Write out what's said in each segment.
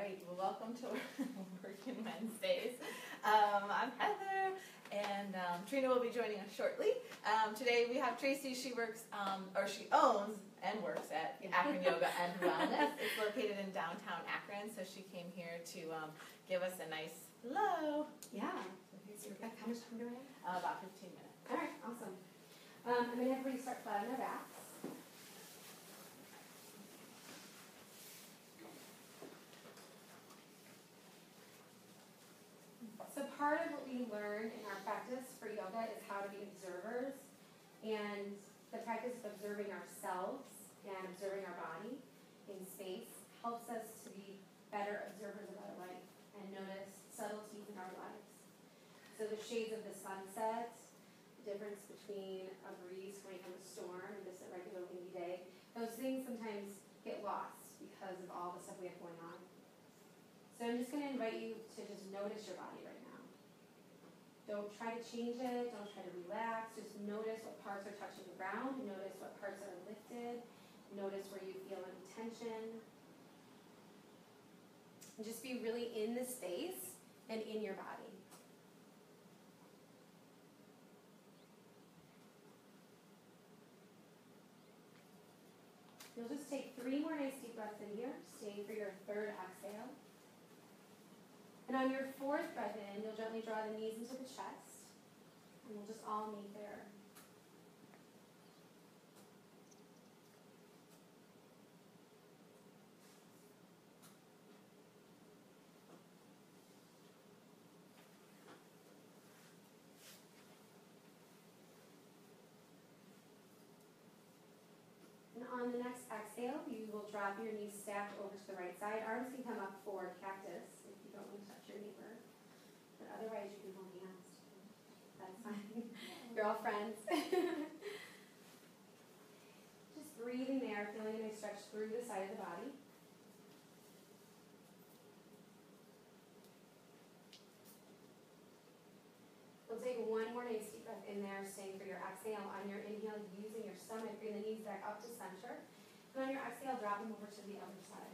right, well, welcome to Working Wednesdays. I'm Heather, and Trina will be joining us shortly. Today we have Tracy. She works, or she owns and works at Akron Yoga and Wellness. It's located in downtown Akron, so she came here to give us a nice hello. Yeah. So Rebecca, how much time do I have? About 15 minutes. All right, awesome. I'm going to have everybody start flat on their backs. So part of what we learn in our practice for yoga is how to be observers, and the practice of observing ourselves and observing our body in space helps us to be better observers of our life and notice subtleties in our lives. So the shades of the sunset, the difference between a breeze coming from a storm and just a regular windy day, those things sometimes get lost because of all the stuff we have going on. So I'm just going to invite you to just notice your body right now. Don't try to change it. Don't try to relax. Just notice what parts are touching the ground. Notice what parts are lifted. Notice where you feel any tension. And just be really in the space and in your body. You'll just take 3 more nice deep breaths in here, staying for your 3rd exhale. And on your 4th breath in, you'll gently draw the knees into the chest, and we'll just all meet there. And on the next exhale, you will drop your knees stacked over to the right side. Arms can come up for cactus if you don't want to touch your neighbor. But otherwise, you can hold hands. That's fine. You're all friends. Just breathing there, feeling a nice stretch through the side of the body. We'll take 1 more nice deep breath in there, staying for your exhale. On your inhale, using your stomach, bring the knees back up to center. And on your exhale, drop them over to the other side.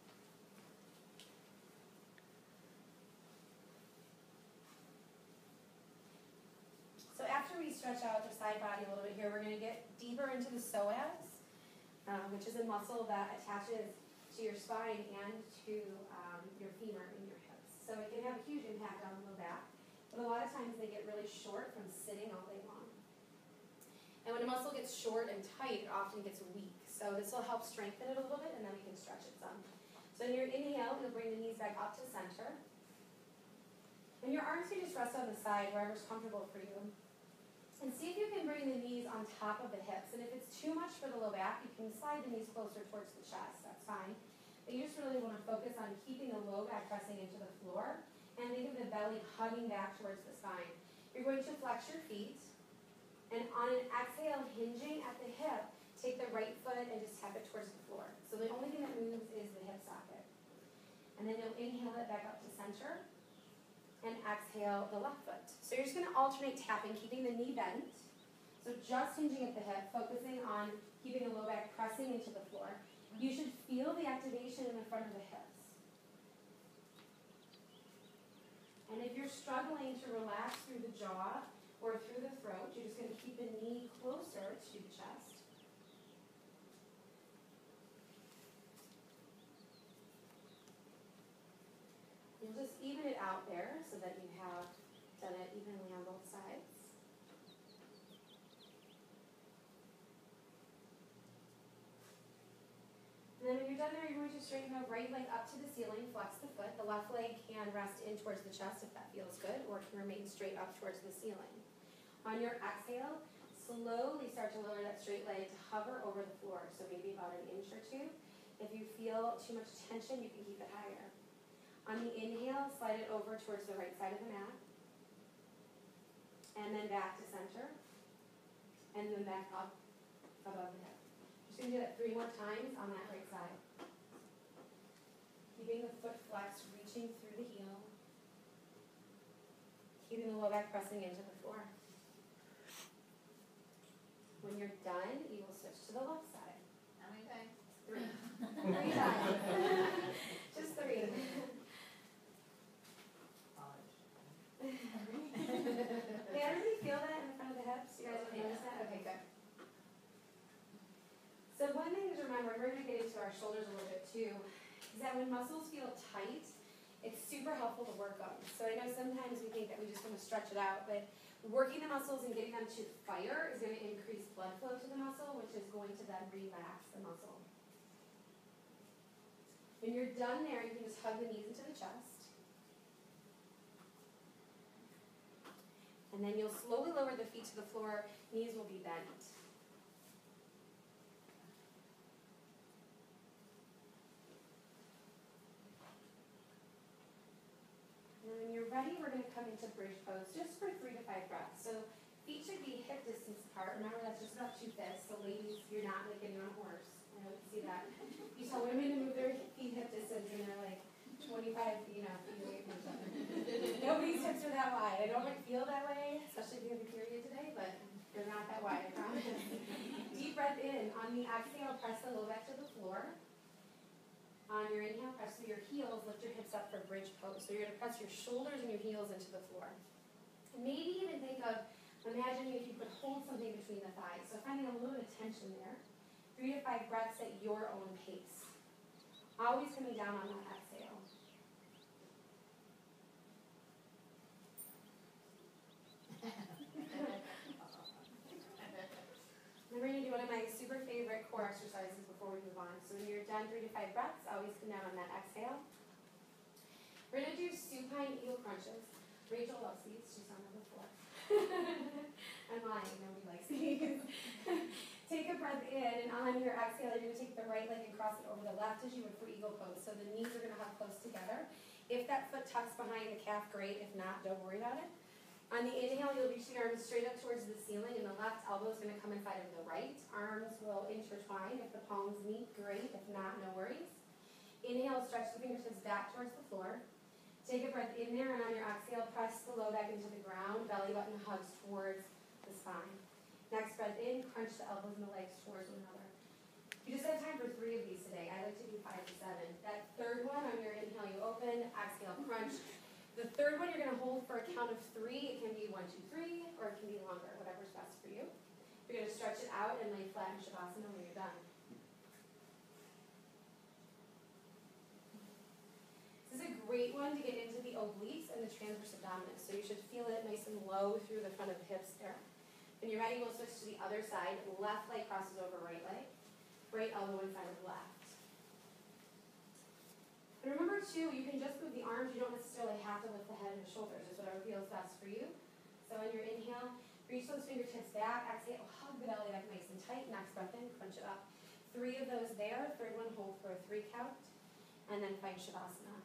So after we stretch out the side body a little bit here, we're going to get deeper into the psoas, which is a muscle that attaches to your spine and to your femur and your hips. So it can have a huge impact on the low back. But a lot of times they get really short from sitting all day long. And when a muscle gets short and tight, it often gets weak. So this will help strengthen it a little bit, and then we can stretch it some. So in your inhale, you'll bring the knees back up to center. And your arms can just rest on the side, wherever's comfortable for you. And see if you can bring the knees on top of the hips. And if it's too much for the low back, you can slide the knees closer towards the chest. That's fine. But you just really want to focus on keeping the low back pressing into the floor. And think of the belly hugging back towards the spine. You're going to flex your feet. And on an exhale, hinging at the hip, take the right foot and just tap it towards the floor. So the only thing that moves is the hip socket. And then you'll inhale it back up to center. And exhale the left foot. So you're just going to alternate tapping, keeping the knee bent. So just hinging at the hip, focusing on keeping the low back pressing into the floor. You should feel the activation in the front of the hips. And if you're struggling to relax through the jaw or through the throat, you're just going to keep the knee closer to the chest. You'll just even it out there so that you have done it evenly on both sides. And then when you're done there, you're going to straighten the right leg up to the ceiling, flex the foot. The left leg can rest in towards the chest if that feels good, or it can remain straight up towards the ceiling. On your exhale, slowly start to lower that straight leg to hover over the floor, so maybe about an inch or 2. If you feel too much tension, you can keep it higher. On the inhale, slide it over towards the right side of the mat. And then back to center. And then back up above the hip. Just going to do that 3 more times on that right side. Keeping the foot flexed, reaching through the heel. Keeping the low back pressing into the floor. When you're done, you will switch to the left side. How many times? 3. 3 times. Just 3. shoulders a little bit too, is that when muscles feel tight, it's super helpful to work on. So I know sometimes we think that we just want to stretch it out, but working the muscles and getting them to fire is going to increase blood flow to the muscle, which is going to then relax the muscle. When you're done there, you can just hug the knees into the chest. And then you'll slowly lower the feet to the floor, knees will be bent. And when you're ready, we're going to come into bridge pose just for 3 to 5 breaths. So feet should be hip distance apart. Remember, that's just about 2 fists. So ladies, you're not like getting on a horse. I know you see that. You tell women to move their feet hip distance, and they're like 25 feet away from each other. Nobody's hips are that wide. I know it might feel that way, especially if you have a period today, but they're not that wide, I promise. Deep breath in. On the exhale, press the low back to the floor. On your inhale, press through your heels, lift your hips up for bridge pose. So you're going to press your shoulders and your heels into the floor. Maybe even think of imagining if you could hold something between the thighs. So finding a little bit of tension there. 3 to 5 breaths at your own pace. Always coming down on that exhale. And we're going to do one of my super favorite core exercises before we move on. So when you're done 3 to 5 breaths, always come down on that exhale. We're going to do supine heel crunches. Rachel loves these. She's done them before. I'm lying. Nobody likes these. Take a breath in, and on your exhale, you're going to take the right leg and cross it over the left as you would for eagle pose. So the knees are going to hug close together. If that foot tucks behind the calf, great. If not, don't worry about it. On the inhale, you'll reach the arms straight up towards the ceiling, and the left elbow is going to come inside of the right. Arms will intertwine. If the palms meet, great. If not, no worries. Inhale, stretch the fingertips back towards the floor. Take a breath in there, and on your exhale, press the low back into the ground. Belly button hugs towards the spine. Next breath in, crunch the elbows and the legs towards one another. You just have time for 3 of these today. I like to do 5 to 7. That third one, on your inhale, you open. Exhale, crunch. The third one you're going to hold for a count of 3. It can be 1, 2, 3, or it can be longer, whatever's best for you. You're going to stretch it out and lay flat in Shavasana when you're done. This is a great one to get into the obliques and the transverse abdominis. So you should feel it nice and low through the front of the hips there. When you're ready, we'll switch to the other side. Left leg crosses over right leg. Right elbow inside of left. And remember too, you can just move the arms. You don't necessarily have to lift the head and the shoulders. It's whatever feels best for you. So on your inhale, reach those fingertips back. Exhale, hug the belly back nice and tight. Next breath in, crunch it up. 3 of those there. Third one, hold for a 3 count. And then find Shavasana.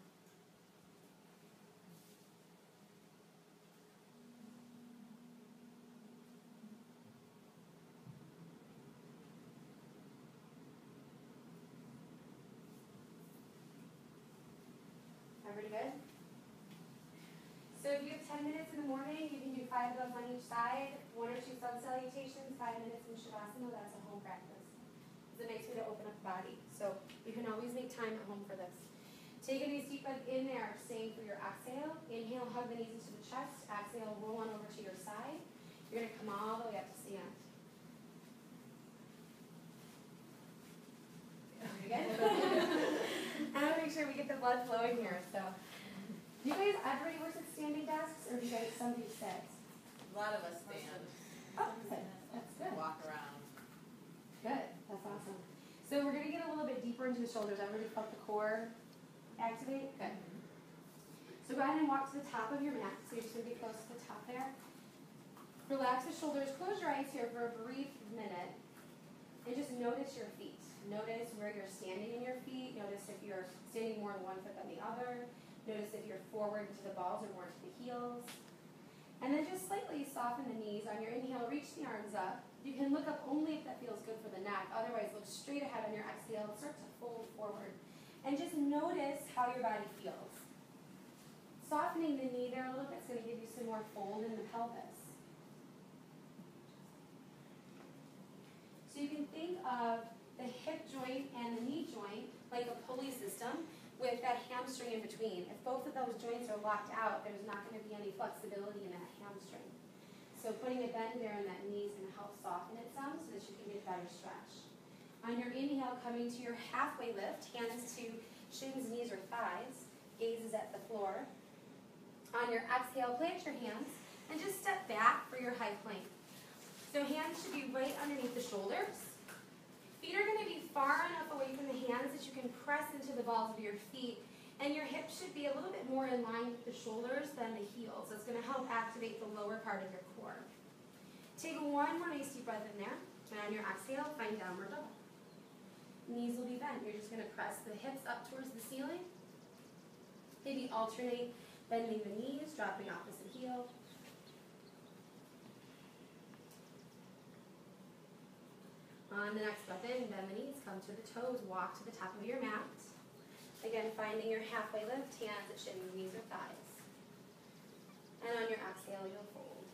Everybody good? So if you have 10 minutes in the morning, you can do 5 of those on each side, 1 or 2 sub-salutations, 5 minutes in Shavasana. That's a home practice. It's a nice way to open up the body. So you can always make time at home for this. Take a nice deep breath in there, same for your exhale. Inhale, hug the knees into the chest. Exhale, roll on over to your side. You're going to come all the way up to stand. Good? I want to make sure we get the blood flowing here. So, do you guys everybody works at standing desks, or do you guys somebody sits? A lot of us stand. Oh, good. That's good. Walk around. Good. That's awesome. So we're going to get a little bit deeper into the shoulders. Everybody felt the core activate? Good. So go ahead and walk to the top of your mat. So you're just going to be close to the top there. Relax the shoulders. Close your eyes here for a brief minute. And just notice your feet. Notice where you're standing in your feet. Notice if you're standing more on one foot than the other. Notice if you're forward to the balls or more to the heels. And then just slightly soften the knees. On your inhale, reach the arms up. You can look up only if that feels good for the neck. Otherwise, look straight ahead on your exhale. Start to fold forward. And just notice how your body feels. Softening the knee there a little bit is going to give you some more fold in the pelvis. So you can think of the hip joint and the knee joint like a pulley system with that hamstring in between. If both of those joints are locked out, there's not going to be any flexibility in that hamstring. So putting a bend there in that knee is going to help soften it some so that you can get a better stretch. On your inhale, coming to your halfway lift, hands to shins, knees, or thighs, gazes at the floor. On your exhale, plant your hands and just step back for your high plank. So hands should be right underneath the shoulders. Feet are going to be far enough away from the hands that you can press into the balls of your feet, and your hips should be a little bit more in line with the shoulders than the heels. That's going to help activate the lower part of your core. Take one more nice deep breath in there, and on your exhale, find downward dog. Knees will be bent. You're just going to press the hips up towards the ceiling. Maybe alternate bending the knees, dropping opposite heel. On the next breath in, bend the knees, come to the toes, walk to the top of your mat. Again, finding your halfway lift, hands at shins, knees, or thighs. And on your exhale, you'll fold.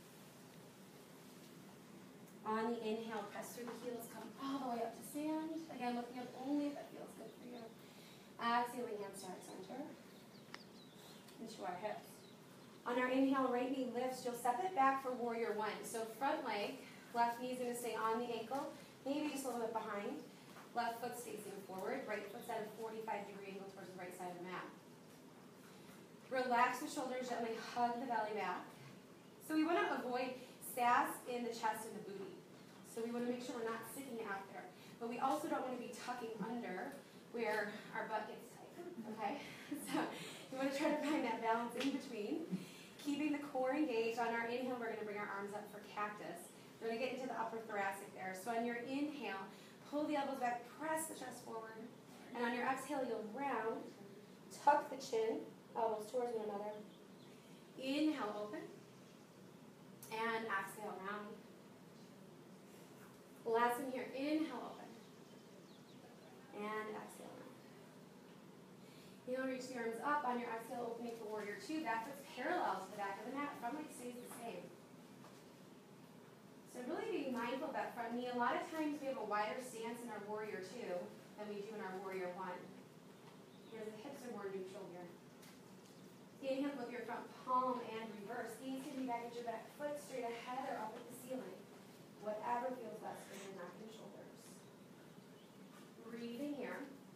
On the inhale, press through the heels, come all the way up to stand. Again, looking up only if that feels good for you. Exhaling, hands to heart center. Into our hips. On our inhale, right knee lifts. You'll step it back for warrior one. So front leg, left knee is going to stay on the ankle, maybe just a little bit behind. Left foot facing forward, right foot's at a 45-degree angle towards the right side of the mat. Relax the shoulders, gently hug the belly back. So we want to avoid sass in the chest and the booty. So we want to make sure we're not sticking out there. But we also don't want to be tucking under where our butt gets tight, okay? So you want to try to find that balance in between. Keeping the core engaged. On our inhale, we're going to bring our arms up for cactus. We're going to get into the upper thoracic there. So on your inhale, pull the elbows back, press the chest forward. And on your exhale, you'll round, tuck the chin, elbows towards one another. Inhale, open. And exhale, round. Last one here, inhale, open. And exhale, round. Inhale, reach the arms up. On your exhale, opening for warrior two. That foot's parallel to the back of the mat. Front leg stays the same. So really being mindful of that front knee. A lot of times we have a wider stance in our warrior two than we do in our warrior one. Because the hips are more neutral here. Inhale, flip your front palm and reverse. Gaze can be back at your back foot, straight ahead or up at the ceiling. Whatever feels best for your neck and shoulders. Breathing here.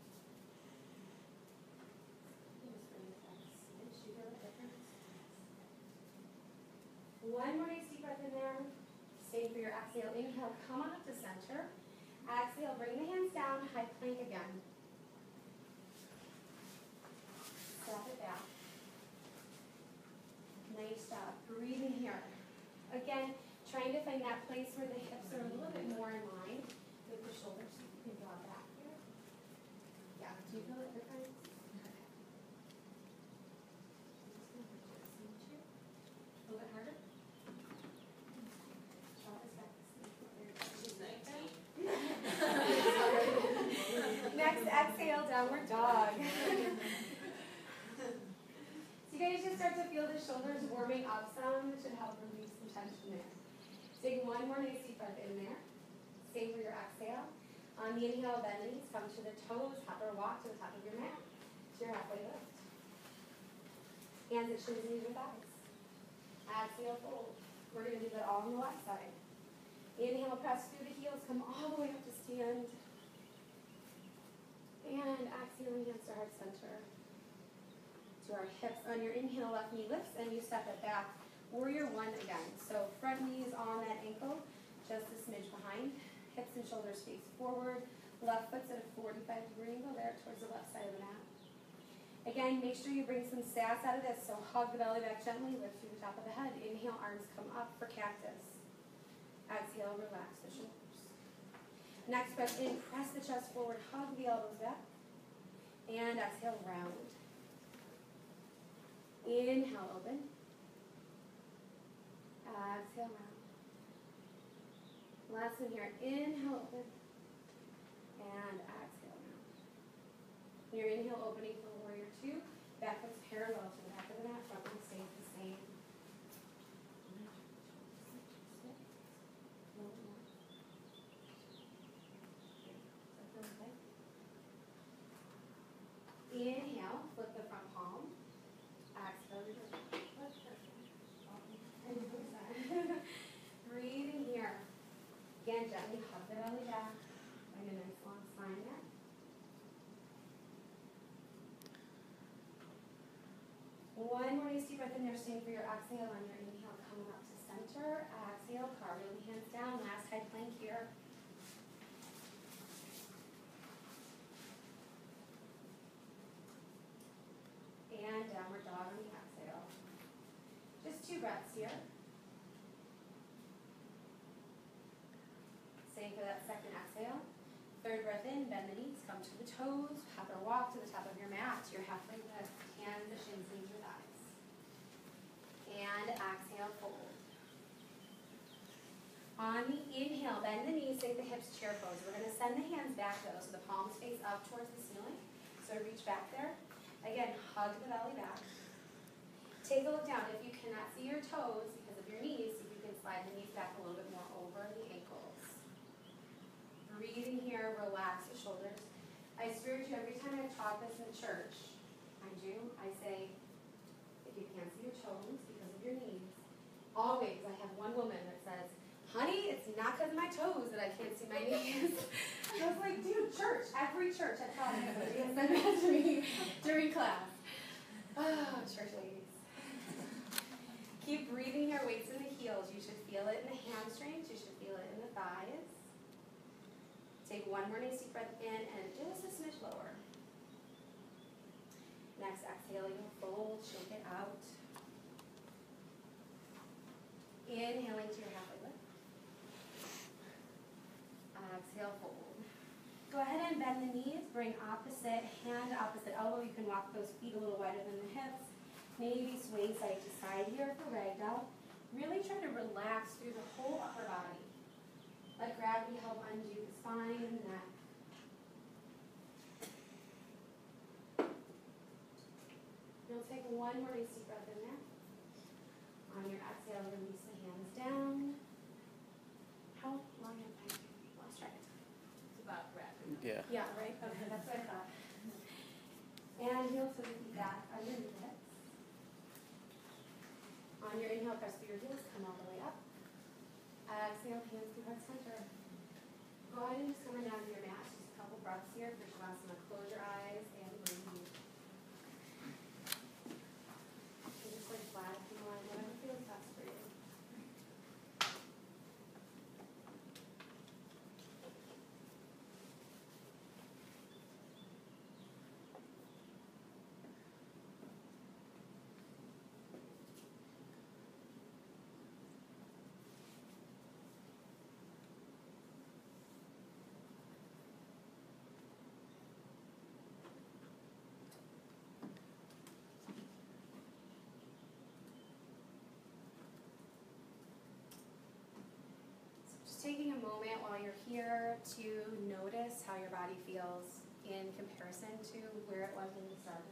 Just bring it back. You feel the difference? One more nice deep breath in there. Same for your exhale. Inhale, come on up to center. Exhale, bring the hands down, high plank again. Step it back. Nice job. Breathing here. Again, trying to find that place where the hips are a little bit more in line with the shoulders. So you can draw back here. Yeah, do you feel the difference? Okay. A little bit harder? Draw this back. She's 19. Next, exhale, downward dog. So you guys just start to feel the shoulders warming up some. It should help release some tension there. Take one more nice deep breath in there. Same for your exhale. On the inhale, bend the knees, come to the toes, hop or walk to the top of your mat. To your halfway lift. Hands at shins, knees, or thighs. Exhale, fold. We're going to do that all on the left side. Inhale, press through the heels, come all the way up to stand. And exhaling, hands to heart center. To our hips. On your inhale, left knee lifts, and you step it back. Warrior one again. So front knee is on that ankle, just a smidge behind. Hips and shoulders face forward. Left foot's at a 45-degree angle there towards the left side of the mat. Again, make sure you bring some sass out of this. So hug the belly back gently, lift through the top of the head. Inhale, arms come up for cactus. Exhale, relax the shoulders. Next breath in, press the chest forward, hug the elbows back. And exhale, round. Inhale, open. Exhale, round. Last one here. Inhale, open. And exhale, round. Your inhale, opening for warrior two. Back foot's parallel to the back of the mat. Front leg stays the same. Inhale, flip the front palm. Exhale, breathing here. Again, gently hug the belly back. Find a nice same for your exhale. On your inhale, coming up to center. Exhale, cartwheel the hands down. Last high plank here. And downward dog on the exhale. Just 2 breaths here. Same for that second exhale. Third breath in, bend the knees, come to the toes, have a walk to the top of your mat. Your halfway lift, hands, the shins, knees, your thighs. And exhale, fold. On the inhale, bend the knees, sink the hips, chair pose. We're going to send the hands back though, so the palms face up towards the ceiling. So reach back there. Again, hug the belly back. Take a look down. If you cannot see your toes because of your knees, see if you can slide the knees back a little bit more over the ankles. Breathing here, relax the shoulders. I swear to you, every time I taught this in church, I say, if you can't see your toes because of your knees, always, I have one woman that says, honey, it's not because of my toes that I can't see my knees. I was like, dude, church, every church I taught it, somebody has said that to me during class. Oh, church ladies. Keep breathing here, weights in the heels. You should feel it in the hamstrings, you should feel it in the thighs. Take one more nice deep breath in and just a smidge lower. Next, exhale, you'll fold, shake it out. Inhaling to your halfway lift. Exhale, fold. Go ahead and bend the knees, bring opposite hand, opposite elbow. You can walk those feet a little wider than the hips. Maybe sway side to side here for ragdoll. Really try to relax through the whole upper body. Let gravity help undo the spine and the neck. You'll take one more nice deep breath in there. On your exhale, release the hands down. How long have I lost track of time? It's about wrapping up. Yeah. Yeah, right? Okay, that's what I thought. And heel to the feet back underneath the hips. On your inhale, press through your heels, come all the way up. Exhale, hands to heart center. Go ahead and just come down to your mat. Just a couple breaths here. For Shavasana, close your eyes and breathe. And just like flat if you want, whatever feels best for you. Taking a moment while you're here to notice how your body feels in comparison to where it was when you started.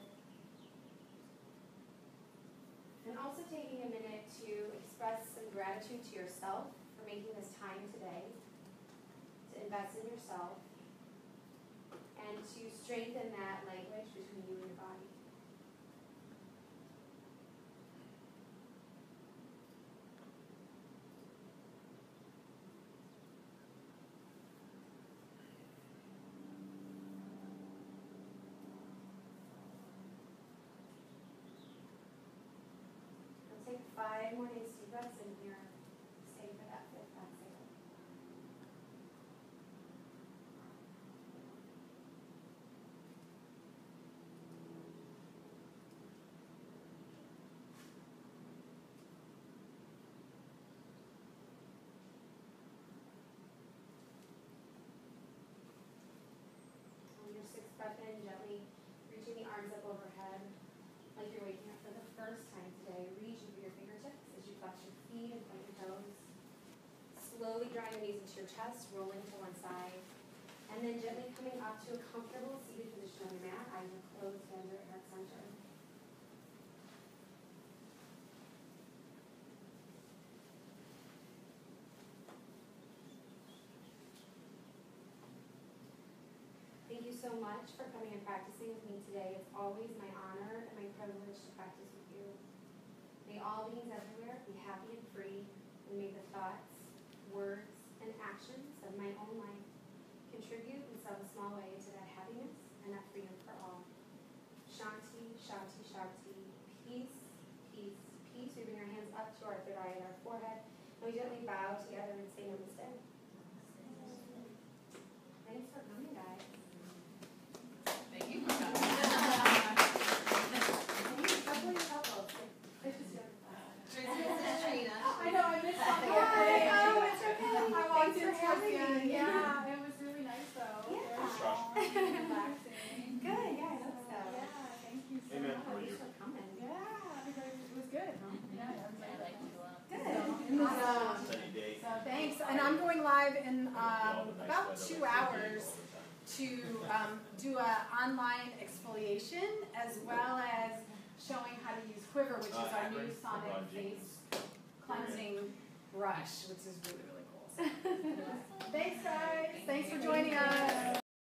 And also taking a minute to express some gratitude to yourself for making this time today, to invest in yourself, and to strengthen that language between you and your body. Take 5 more nice deep breaths in here. Stay for that 5th exhale. On your 6th breath in, gently reaching the arms up overhead, like you're waking up for the first time today. Reach over your fingertips as you flex your feet and point your toes. Slowly drawing the knees into your chest, rolling to one side. And then gently coming up to a comfortable seated position on your mat. Eyes are closed, hands are at heart center. Thank you so much for coming and practicing with me today. It's always my honor and my privilege to practice with you. May all beings everywhere be happy and free, and may the thoughts, words, and actions of my own life contribute in some small way to that happiness and that freedom for all. Shanti, Shanti, Shanti, peace, peace, peace bring our hands up to our third eye and our forehead. And we gently bow together and say namaste. Thanks for coming, guys. Thank you for coming. Tracy, this is Trina. I know, I missed something. Hi, oh, it's okay. I walked in Thanks for having twice. me. Yeah, it was really nice though. Yeah. Very strong, relaxing. Good, yeah, I hope so. Yeah, thank you so Amen. much. How are you? Thanks for coming. Yeah, everybody, it was good. Yeah, everybody liked it. Good. Awesome. Sunny day. So thanks, and I'm going live in about 2 hours to do an online exfoliation as well as showing how to use Quiver, which is our new sonic face cleansing brush, which is really, really cool. So,